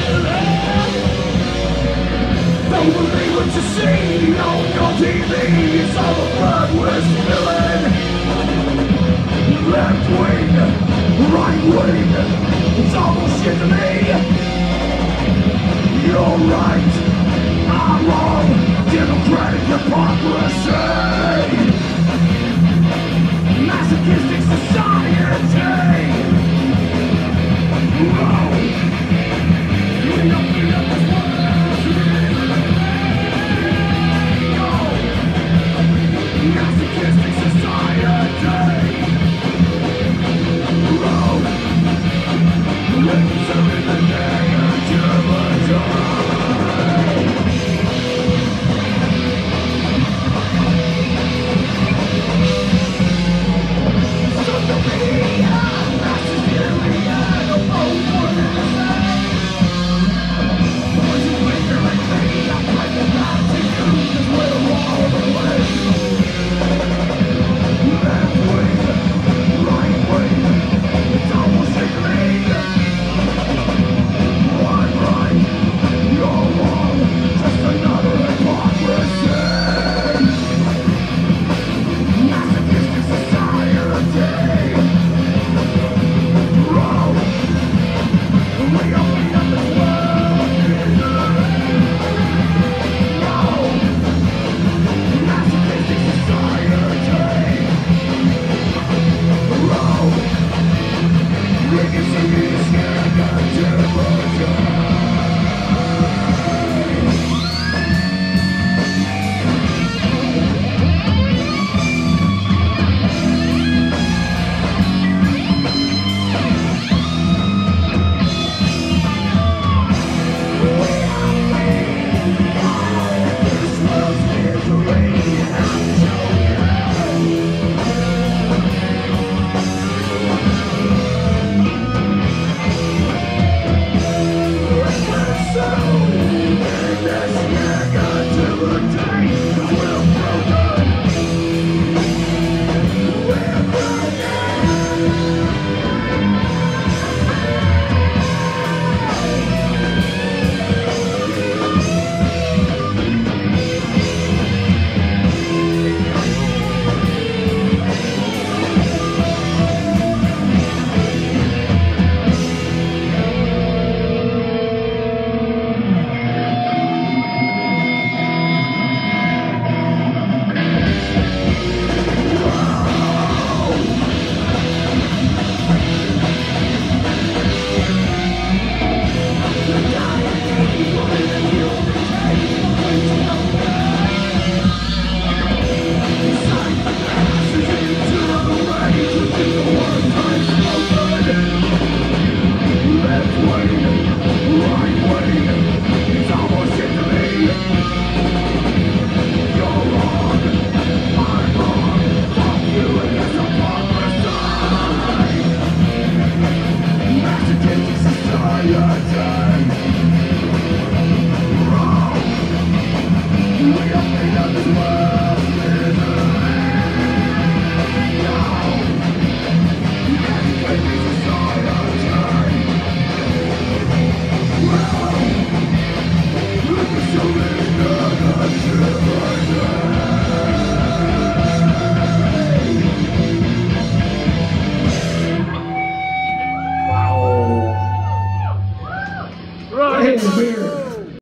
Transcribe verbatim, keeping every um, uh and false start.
Don't believe what you see on your T V. It's all the blood we're spilling. Left wing, right wing, it's all bullshit to me. You're right, I'm wrong. Democratic hypocrisy. Masochistic society. Whoa. We don't need up this world. Masochistic society. Whoa. Living in the negativity. Society.